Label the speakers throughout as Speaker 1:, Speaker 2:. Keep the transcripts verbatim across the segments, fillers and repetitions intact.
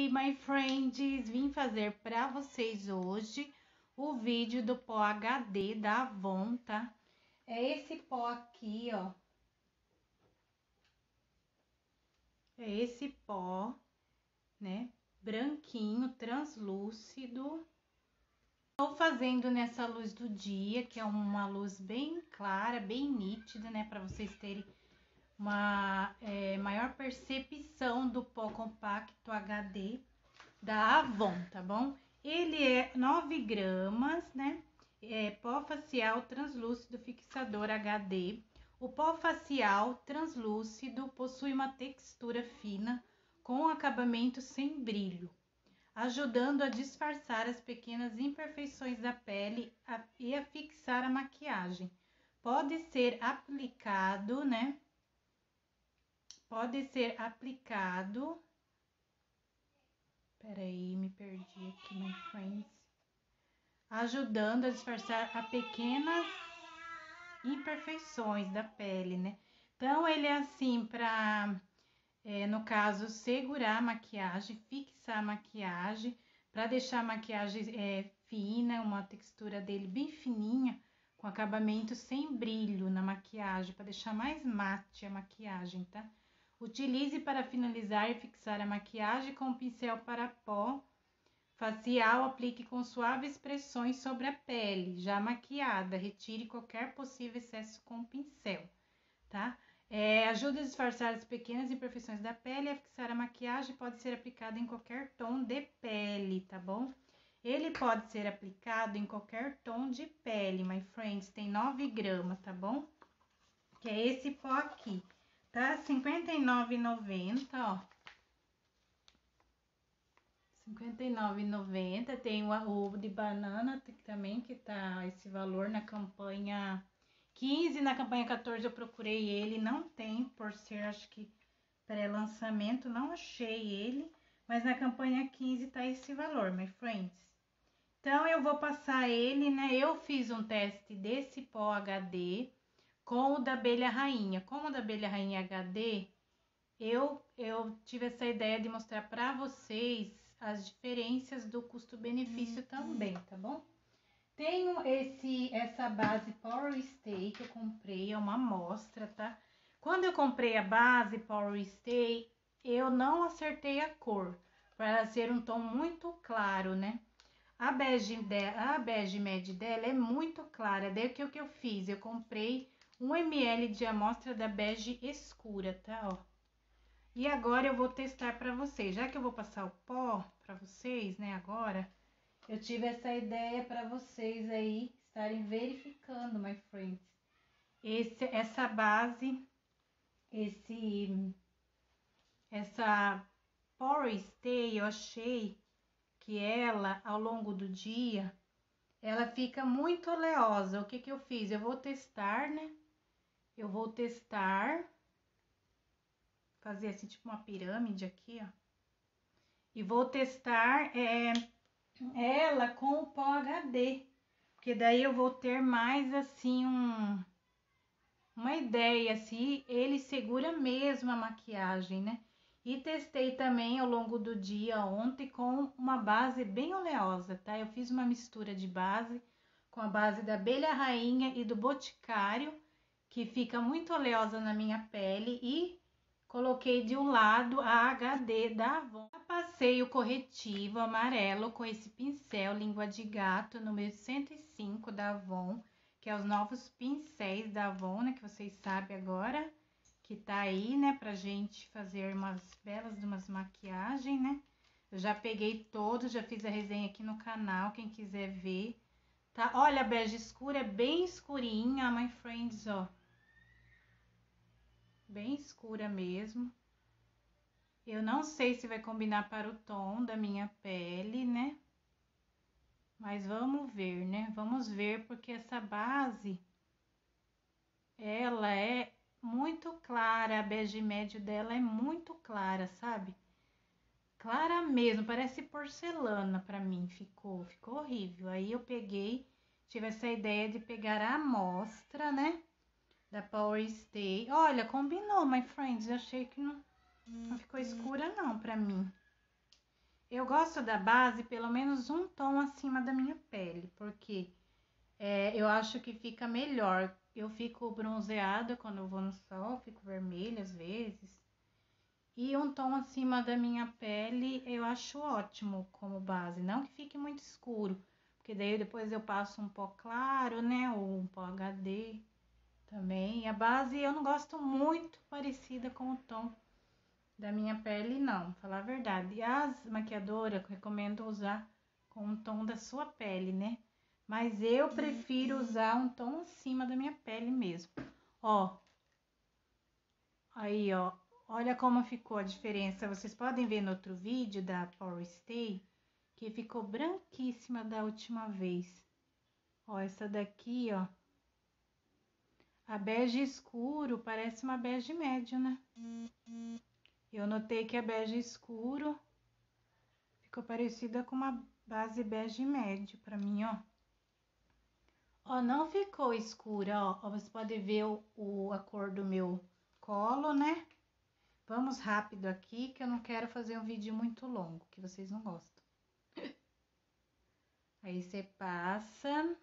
Speaker 1: Oi, my friends! Vim fazer para vocês hoje o vídeo do pó H D da Avon, tá? É esse pó aqui, ó. É esse pó, né? Branquinho, translúcido. Estou fazendo nessa luz do dia, que é uma luz bem clara, bem nítida, né? Para vocês terem uma é, maior percepção do pó compacto H D da Avon, tá bom? Ele é nove gramas, né? É pó facial translúcido fixador H D. O pó facial translúcido possui uma textura fina com acabamento sem brilho, ajudando a disfarçar as pequenas imperfeições da pele e a fixar a maquiagem. Pode ser aplicado, né? Pode ser aplicado. Peraí, me perdi aqui, my friends. Ajudando a disfarçar a pequenas imperfeições da pele, né? Então, ele é assim para, é, no caso, segurar a maquiagem, fixar a maquiagem, para deixar a maquiagem é, fina, uma textura dele bem fininha, com acabamento sem brilho na maquiagem, para deixar mais mate a maquiagem, tá? Utilize para finalizar e fixar a maquiagem com um pincel para pó facial. Aplique com suaves pressões sobre a pele já maquiada. Retire qualquer possível excesso com o pincel, tá? É, ajuda a disfarçar as pequenas imperfeições da pele e a fixar a maquiagem. Pode ser aplicado em qualquer tom de pele, tá bom? Ele pode ser aplicado em qualquer tom de pele, my friends. Tem nove gramas, tá bom? Que é esse pó aqui. Tá cinquenta e nove reais e noventa centavos, ó. cinquenta e nove reais e noventa centavos. Tem o, o de banana também, que tá esse valor na campanha quinze. Na campanha quatorze eu procurei ele, não tem, por ser, acho que, pré-lançamento, não achei ele. Mas na campanha quinze tá esse valor, my friends. Então, eu vou passar ele, né? Eu fiz um teste desse pó H D com o da abelha rainha. Como o da abelha rainha H D, eu, eu tive essa ideia de mostrar para vocês as diferenças do custo-benefício uhum. também, tá bom? Tenho esse, essa base Power Stay que eu comprei, é uma amostra, tá? Quando eu comprei a base Power Stay, eu não acertei a cor, para ser um tom muito claro, né? A bege, de, a bege média dela é muito clara, daí o que, o que eu fiz? Eu comprei um mililitro de amostra da bege escura, tá? Ó. E agora eu vou testar para vocês. Já que eu vou passar o pó para vocês, né, agora, eu tive essa ideia para vocês aí estarem verificando, my friends. Esse, essa base, esse, essa Power Stay, eu achei que ela, ao longo do dia, ela fica muito oleosa. O que que eu fiz? Eu vou testar, né? Eu vou testar, fazer assim, tipo uma pirâmide aqui, ó. E vou testar é, ela com o pó H D, porque daí eu vou ter mais assim um, uma ideia se ele segura mesmo a maquiagem, né? E testei também ao longo do dia ontem com uma base bem oleosa, tá? Eu fiz uma mistura de base com a base da abelha rainha e do boticário, que fica muito oleosa na minha pele, e coloquei de um lado a H D da Avon. Passei o corretivo amarelo com esse pincel língua de gato número cento e cinco da Avon, que é os novos pincéis da Avon, né, que vocês sabem agora, que tá aí, né, pra gente fazer umas belas de umas maquiagens, né? Eu já peguei todos, já fiz a resenha aqui no canal, quem quiser ver, tá? Olha, a bege escura é bem escurinha, my friends, ó. Bem escura mesmo. Eu não sei se vai combinar para o tom da minha pele, né? Mas vamos ver, né? Vamos ver, porque essa base, ela é muito clara, a bege médio dela é muito clara, sabe? Clara mesmo, parece porcelana pra mim, ficou, ficou horrível. Aí eu peguei, tive essa ideia de pegar a amostra, né? Da Power Stay. Olha, combinou, my friends, eu achei que não, não ficou escura não pra mim. Eu gosto da base pelo menos um tom acima da minha pele, porque é, eu acho que fica melhor. Eu fico bronzeada quando eu vou no sol, fico vermelha às vezes. E um tom acima da minha pele eu acho ótimo como base. Não que fique muito escuro, porque daí depois eu passo um pó claro, né? Ou um pó H D também. A base eu não gosto muito parecida com o tom da minha pele, não, falar a verdade. E as maquiadoras recomendo usar com o tom da sua pele, né? Mas eu prefiro usar um tom acima da minha pele mesmo. Ó, aí, ó, olha como ficou a diferença. Vocês podem ver no outro vídeo da Power Stay, que ficou branquíssima da última vez. Ó, essa daqui, ó, a bege escuro parece uma bege médio, né? Eu notei que a bege escuro ficou parecida com uma base bege médio pra mim, ó. Ó, não ficou escura, ó. Ó, você pode ver o, o, a cor do meu colo, né? Vamos rápido aqui, que eu não quero fazer um vídeo muito longo, que vocês não gostam. Aí você passa.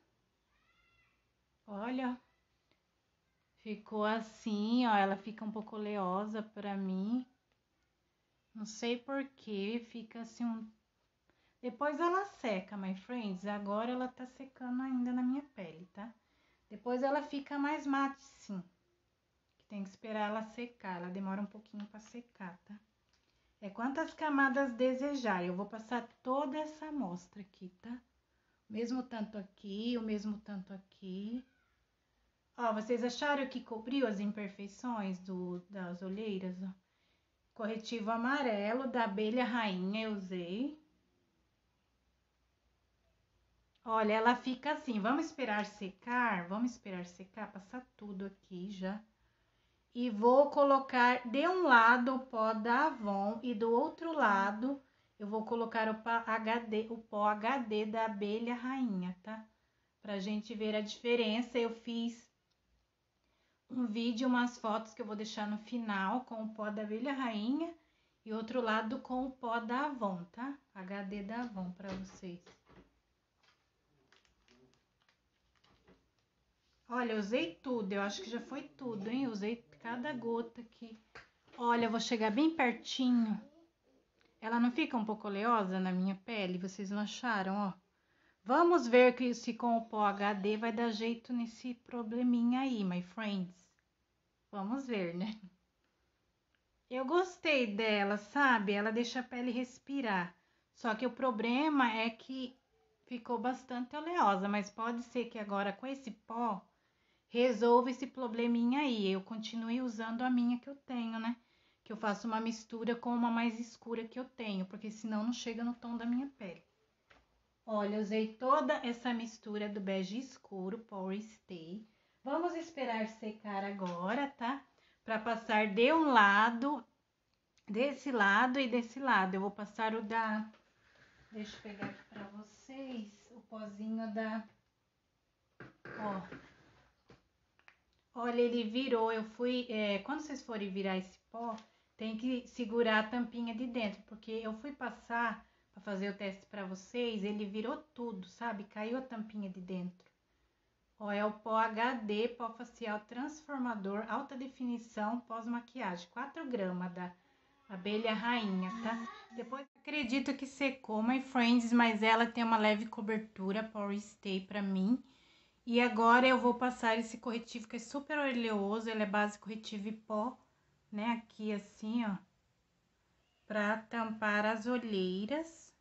Speaker 1: Olha, ficou assim, ó. Ela fica um pouco oleosa pra mim. Não sei porquê, fica assim um... Depois ela seca, my friends. Agora ela tá secando ainda na minha pele, tá? Depois ela fica mais mate, sim. Tem que esperar ela secar, ela demora um pouquinho pra secar, tá? É quantas camadas desejar. Eu vou passar toda essa amostra aqui, tá? O mesmo tanto aqui, o mesmo tanto aqui. Ó, vocês acharam que cobriu as imperfeições do, das olheiras, ó? Corretivo amarelo da abelha rainha eu usei. Olha, ela fica assim, vamos esperar secar, vamos esperar secar, passar tudo aqui já. E vou colocar de um lado o pó da Avon e do outro lado eu vou colocar o pó H D, o pó H D da abelha rainha, tá? Pra gente ver a diferença, eu fiz um vídeo, umas fotos que eu vou deixar no final com o pó da abelha rainha e outro lado com o pó da Avon, tá? H D da Avon pra vocês. Olha, eu usei tudo, eu acho que já foi tudo, hein? Eu usei cada gota aqui. Olha, eu vou chegar bem pertinho. Ela não fica um pouco oleosa na minha pele? Vocês não acharam, ó? Vamos ver que se com o pó H D vai dar jeito nesse probleminha aí, my friends. Vamos ver, né? Eu gostei dela, sabe? Ela deixa a pele respirar. Só que o problema é que ficou bastante oleosa, mas pode ser que agora com esse pó resolva esse probleminha aí. Eu continue usando a minha que eu tenho, né? Que eu faço uma mistura com uma mais escura que eu tenho, porque senão não chega no tom da minha pele. Olha, eu usei toda essa mistura do bege escuro, Power Stay. Vamos esperar secar agora, tá? Pra passar de um lado, desse lado e desse lado. Eu vou passar o da... Deixa eu pegar aqui pra vocês o pozinho da... Ó. Olha, ele virou, eu fui... É, quando vocês forem virar esse pó, tem que segurar a tampinha de dentro, porque eu fui passar para fazer o teste para vocês, ele virou tudo, sabe? Caiu a tampinha de dentro. Ó, é o pó H D, pó facial transformador, alta definição, pós-maquiagem, quatro gramas da abelha rainha, tá? Depois, acredito que secou, my friends, mas ela tem uma leve cobertura, Power Stay pra mim. E agora eu vou passar esse corretivo que é super oleoso, ele é base corretivo e pó, né? Aqui assim, ó, pra tampar as olheiras.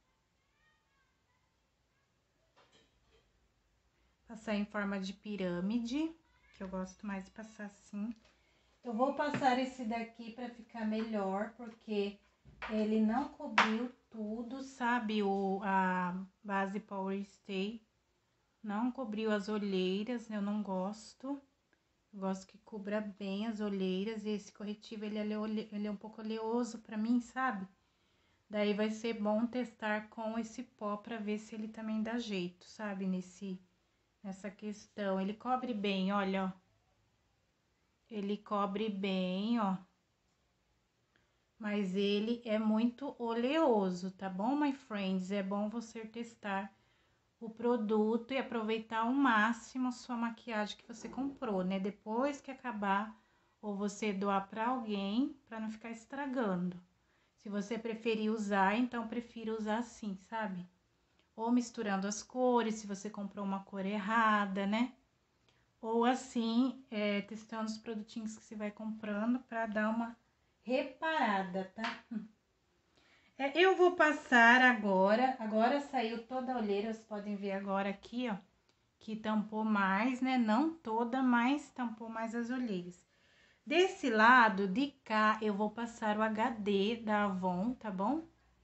Speaker 1: Passar em forma de pirâmide, que eu gosto mais de passar assim. Eu vou passar esse daqui pra ficar melhor, porque ele não cobriu tudo, sabe? O, a base Power Stay não cobriu as olheiras, eu não gosto. Eu gosto que cubra bem as olheiras e esse corretivo, ele é, ole... ele é um pouco oleoso pra mim, sabe? Daí vai ser bom testar com esse pó pra ver se ele também dá jeito, sabe? Nesse... Nessa questão. Ele cobre bem, olha, ó. Ele cobre bem, ó. mas ele é muito oleoso, tá bom, my friends? É bom você testar o produto e aproveitar ao máximo sua maquiagem que você comprou, né? Depois que acabar, ou você doar para alguém, para não ficar estragando. Se você preferir usar, então prefiro usar assim, sabe? Ou misturando as cores, se você comprou uma cor errada, né? Ou assim, é, testando os produtinhos que você vai comprando para dar uma reparada, tá? É, eu vou passar agora, agora saiu toda a olheira, vocês podem ver agora aqui, ó, que tampou mais, né? Não toda, mas tampou mais as olheiras. Desse lado de cá, eu vou passar o H D da Avon, tá bom?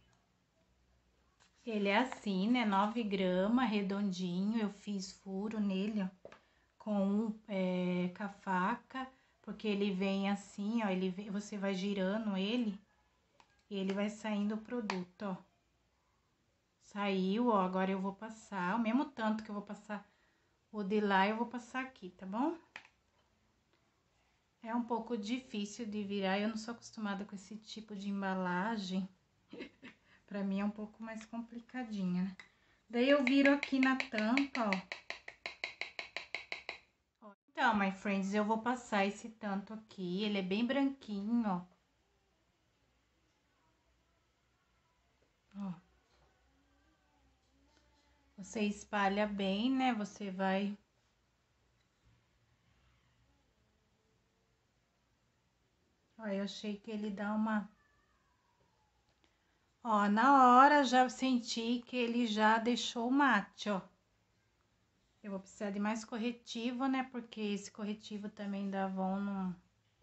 Speaker 1: Ele é assim, né? nove gramas, redondinho, eu fiz furo nele, ó, com, é, com a faca, porque ele vem assim, ó, ele vem, você vai girando ele e ele vai saindo o produto, ó. Saiu, ó, agora eu vou passar, o mesmo tanto que eu vou passar o de lá, eu vou passar aqui, tá bom? É um pouco difícil de virar, eu não sou acostumada com esse tipo de embalagem. Pra mim é um pouco mais complicadinha, né? Daí eu viro aqui na tampa, ó. Então, my friends, eu vou passar esse tanto aqui, ele é bem branquinho, ó. Ó. Você espalha bem, né? Você vai... Ó, eu achei que ele dá uma... Ó, na hora já senti que ele já deixou mate, ó. Eu vou precisar de mais corretivo, né? Porque esse corretivo também da Avon no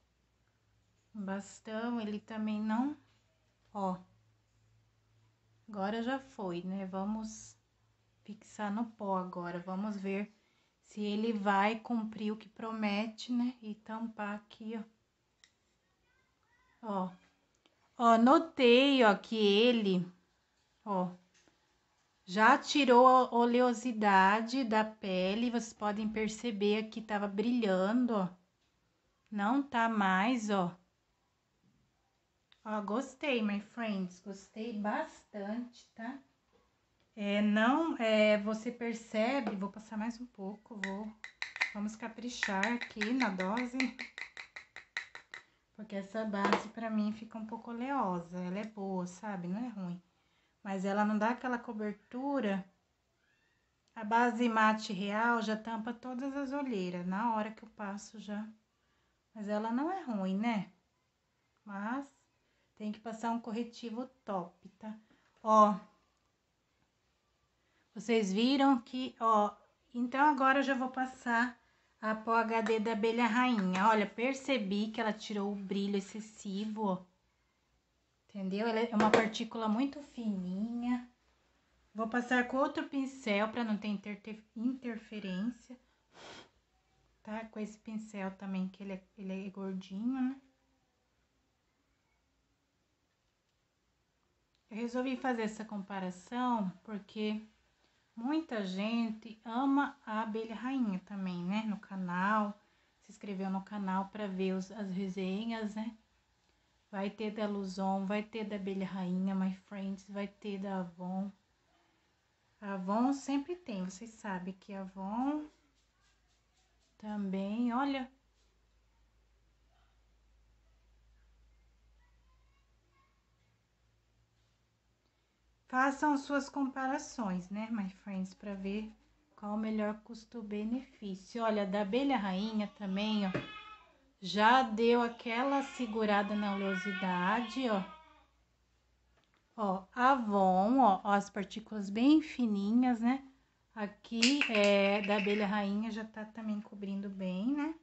Speaker 1: bastão, ele também não... Ó. Agora já foi, né? Vamos fixar no pó agora. Vamos ver se ele vai cumprir o que promete, né? E tampar aqui, ó. Ó. Ó, notei, ó, que ele, ó, já tirou a oleosidade da pele. Vocês podem perceber aqui, tava brilhando, ó. Não tá mais, ó. Ó, gostei, my friends. Gostei bastante, tá? É, não, é, você percebe, vou passar mais um pouco, vou, vamos caprichar aqui na dose, porque essa base pra mim fica um pouco oleosa, ela é boa, sabe, não é ruim, mas ela não dá aquela cobertura. A base mate real já tampa todas as olheiras, na hora que eu passo já, mas ela não é ruim, né, mas tem que passar um corretivo top, tá? Ó, vocês viram que, ó, então agora eu já vou passar a pó H D da abelha rainha. Olha, percebi que ela tirou o brilho excessivo, ó. Entendeu? Ela é uma partícula muito fininha. Vou passar com outro pincel para não ter inter interferência. Tá? Com esse pincel também, que ele é, ele é gordinho, né? Eu resolvi fazer essa comparação porque... muita gente ama a abelha rainha também, né? No canal, se inscreveu no canal para ver os, as resenhas, né? Vai ter da Luzon, vai ter da abelha rainha, my friends, vai ter da Avon. A Avon sempre tem, vocês sabem que a Avon também, olha... Façam suas comparações, né, my friends, para ver qual o melhor custo-benefício. Olha, da abelha rainha também, ó, já deu aquela segurada na oleosidade, ó. Ó, Avon, ó, ó, as partículas bem fininhas, né? Aqui, é, da abelha rainha já tá também cobrindo bem, né?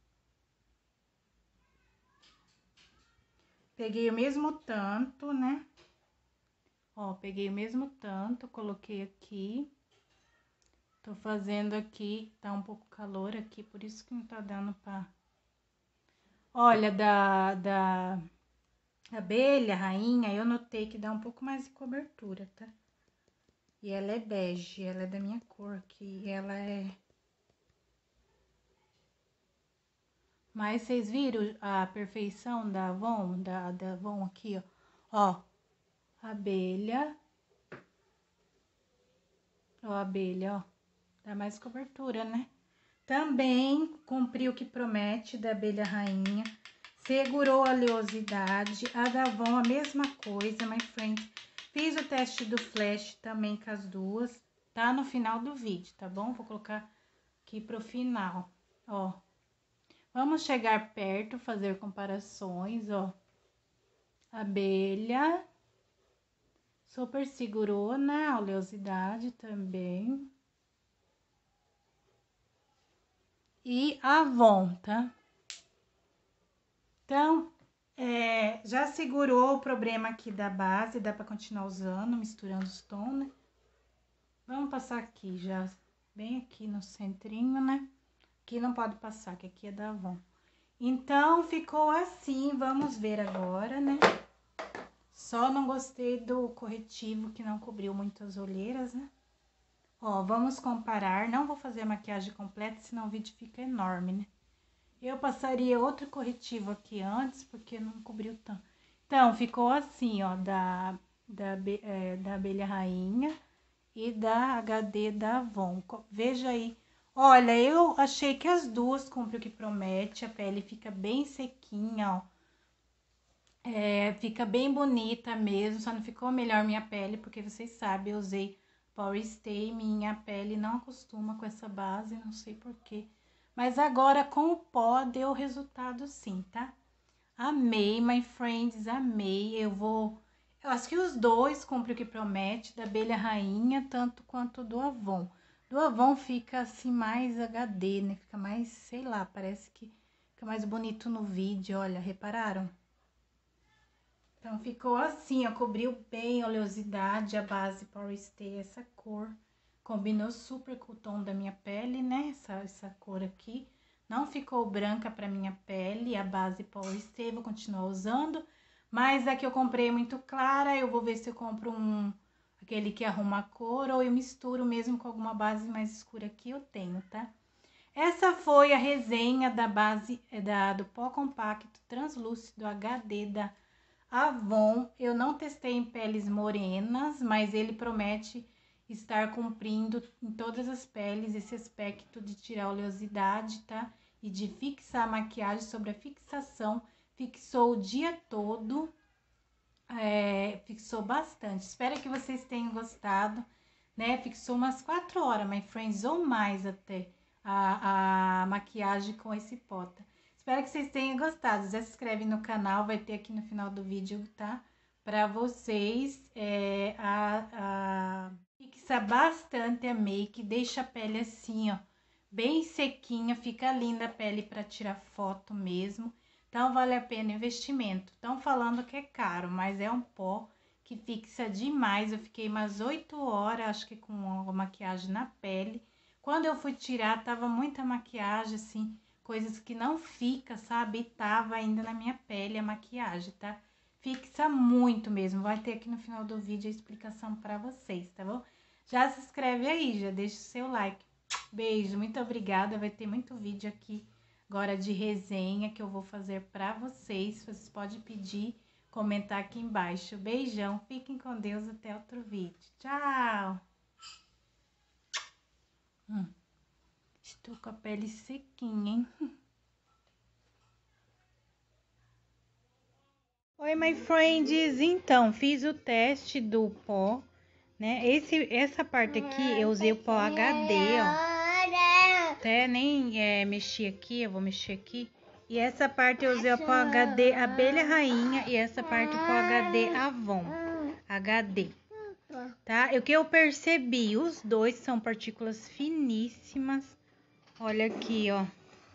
Speaker 1: Peguei o mesmo tanto, né? Ó, peguei o mesmo tanto, coloquei aqui. Tô fazendo aqui, tá um pouco calor aqui, por isso que não tá dando pra... Olha, da, da abelha rainha, eu notei que dá um pouco mais de cobertura, tá? E ela é bege, ela é da minha cor aqui, ela é... Mas vocês viram a perfeição da Avon, da, da Avon aqui, ó. Ó, abelha. Ó, abelha, ó. Dá mais cobertura, né? Também cumpriu o que promete da abelha rainha. Segurou a oleosidade. A da Avon, a mesma coisa, my friend. Fiz o teste do flash também com as duas. Tá no final do vídeo, tá bom? Vou colocar aqui pro final, ó. Vamos chegar perto, fazer comparações, ó. Abelha. Super segurou, né? A oleosidade também. E Avon, tá? Então, é, já segurou o problema aqui da base, dá pra continuar usando, misturando os tons, né? Vamos passar aqui já, bem aqui no centrinho, né? Aqui não pode passar, que aqui é da Avon. Então, ficou assim, vamos ver agora, né? Só não gostei do corretivo que não cobriu muito as olheiras, né? Ó, vamos comparar, não vou fazer a maquiagem completa, senão o vídeo fica enorme, né? Eu passaria outro corretivo aqui antes, porque não cobriu tanto. Então, ficou assim, ó, da, da, é, da abelha rainha e da H D da Avon. Veja aí. Olha, eu achei que as duas cumprem o que promete, a pele fica bem sequinha, ó. É, fica bem bonita mesmo, só não ficou melhor minha pele, porque vocês sabem, eu usei Power Stay, minha pele não acostuma com essa base, não sei porquê. Mas agora com o pó deu resultado sim, tá? Amei, my friends, amei. Eu vou... Eu acho que os dois cumprem o que promete, da abelha rainha, tanto quanto do Avon. Do Avon fica assim mais H D, né? Fica mais, sei lá, parece que fica mais bonito no vídeo, olha, repararam? Então, ficou assim, ó, cobriu bem a oleosidade, a base Power Stay, essa cor. Combinou super com o tom da minha pele, né? Essa, essa cor aqui. Não ficou branca pra minha pele, a base Power Stay, vou continuar usando. Mas a que eu comprei é muito clara, eu vou ver se eu compro um... aquele que arruma a cor, ou eu misturo mesmo com alguma base mais escura que eu tenho, tá? Essa foi a resenha da base, da, do pó compacto translúcido H D da Avon. Eu não testei em peles morenas, mas ele promete estar cumprindo em todas as peles esse aspecto de tirar a oleosidade, tá? E de fixar a maquiagem. Sobre a fixação, fixou o dia todo, é, fixou bastante. Espero que vocês tenham gostado, né? Fixou umas quatro horas, my friends, ou mais até, a, a maquiagem com esse pó, tá? Espero que vocês tenham gostado. Já se inscreve no canal, vai ter aqui no final do vídeo, tá? Pra vocês, é, a, a... fixa bastante a make, deixa a pele assim, ó, bem sequinha, fica linda a pele pra tirar foto mesmo. Então, vale a pena o investimento. Estão falando que é caro, mas é um pó que fixa demais. Eu fiquei umas oito horas, acho que com a maquiagem na pele. Quando eu fui tirar, tava muita maquiagem, assim, coisas que não fica, sabe? E tava ainda na minha pele a maquiagem, tá? Fixa muito mesmo. Vai ter aqui no final do vídeo a explicação pra vocês, tá bom? Já se inscreve aí, já deixa o seu like. Beijo, muito obrigada. Vai ter muito vídeo aqui agora de resenha que eu vou fazer pra vocês. Vocês podem pedir, comentar aqui embaixo. Beijão, fiquem com Deus, até outro vídeo. Tchau! Hum. Estou com a pele sequinha, hein? Oi, my friends! Então, fiz o teste do pó, né? Esse, essa parte aqui eu usei o pó H D, ó. Até nem é, mexi aqui, eu vou mexer aqui. E essa parte eu usei o pó H D Abelha Rainha e essa parte o pó H D Avon H D. Tá? O que eu percebi, os dois são partículas finíssimas. Olha aqui, ó.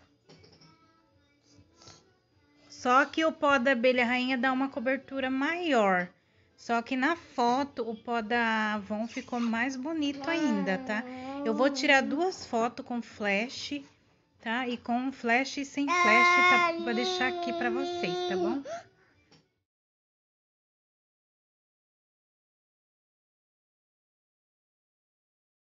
Speaker 1: Só que o pó da Abelha Rainha dá uma cobertura maior. Só que na foto o pó da Avon ficou mais bonito ainda, tá? Eu vou tirar duas fotos com flash, tá? E com flash e sem flash, tá? Vou deixar aqui pra vocês, tá bom?